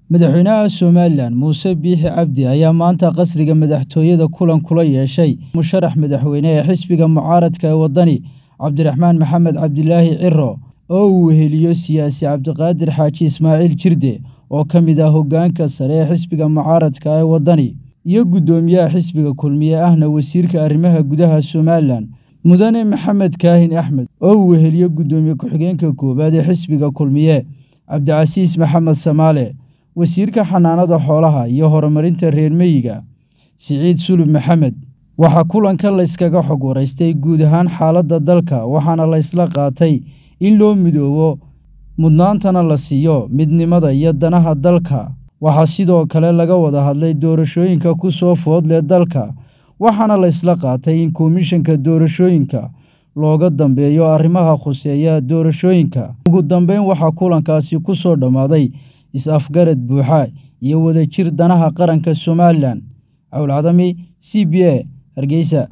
madaxweynaha Soomaaliland Muuse Biixi Cabdi ayaa maanta qasriga madaxtooyada kulan kula yeeshay musharax madaxweyne ee xisbiga mucaaradka ee wadani Cabdiraxmaan Maxamed Cabdilaahi Ciro oo uu weheliyo siyaasi Cabdiqaadir Xaaji Ismaaciil Jirde oo kamid ah hoggaanka sare ee xisbiga mucaaradka ee wadani iyo gudoomiyaha xisbiga kulmiye ahna wasiirka arrimaha gudaha Soomaaliland mudane Maxamed Kaahin Axmed oo uu weheliyo gudoomiye ku-xigeenka koobaad ee xisbiga kulmiye Cabdicasiis Maxamed Samaale wasiirka xanaanada xoolaha iyo horumarinta reer miyiga Siciid Sulub Maxamed waxa kulanka la iskaga xog wareystay guud ahaan xaaladda dalka waxaana la isla qaatay in loo midoobo mudnaantana la siiyo midnimada iyo danaha dalka waxa sidoo kale laga wada hadlay doorashooyinka ku soo foodleh dalka waxaana la isla qaatay in komishanka doorashooyinka looga dambeeyo arrimaha khuseeya doorashooyinka ugu dambeyn waxa kulankaasi ku soo dhamaaday is-afgarad buuxa iyo wadajir danaha qaranka Soomaaliland Awl Cadami CBA Hargeysa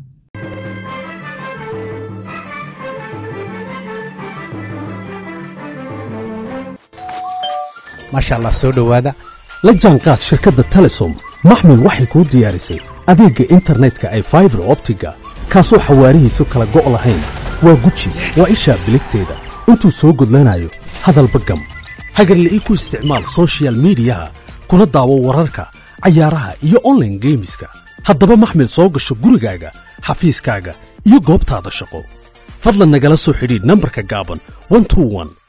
masha Allah soo dhawaada la jaanqaad shirkadda Telesom maxmil waxay ku diyaarisay adeegga internetka ay fiber optiga kaasoo xawaarihiisu kala go' lahayn waa guji waa isha biligteeda intuu soo gudlanayo hadalba gam hagarle ku isticmaal social media kuna daawo wararka ciyaaraha iyo online gameska haddaba maxmil soo gasho gurigaaga xafiiskaaga iyo goobtaada shaqo fadlan nagala soo xidhiidh nambarka gaaban 121